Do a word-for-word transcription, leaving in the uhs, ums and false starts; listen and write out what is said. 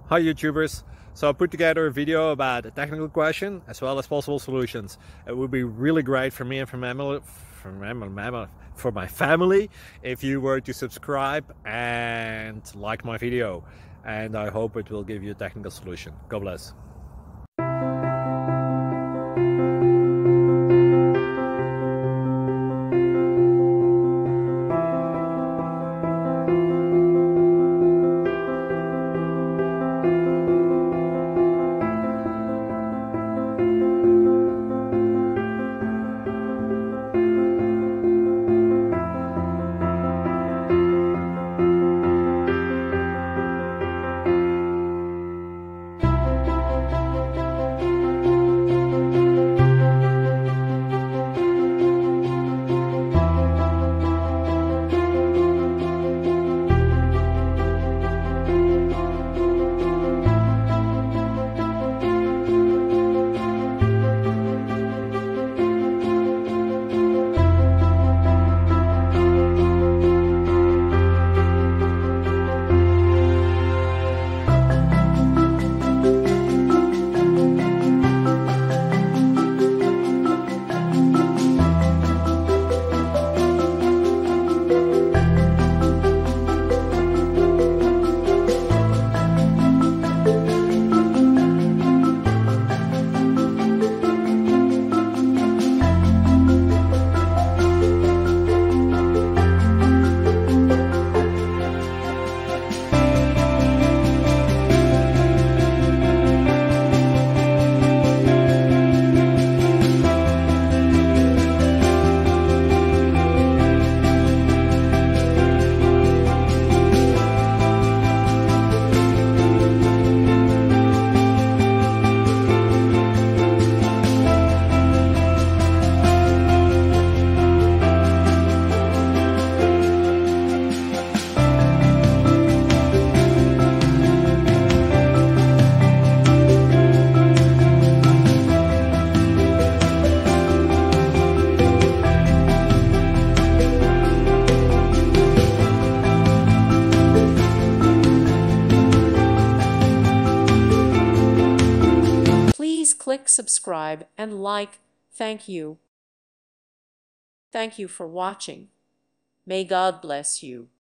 Hi YouTubers! So I put together a video about a technical question as well as possible solutions. It would be really great for me and for my family, for my, for my family if you were to subscribe and like my video. And I hope it will give you a technical solution. God bless. Please click subscribe and like. Thank you. Thank you for watching. May God bless you.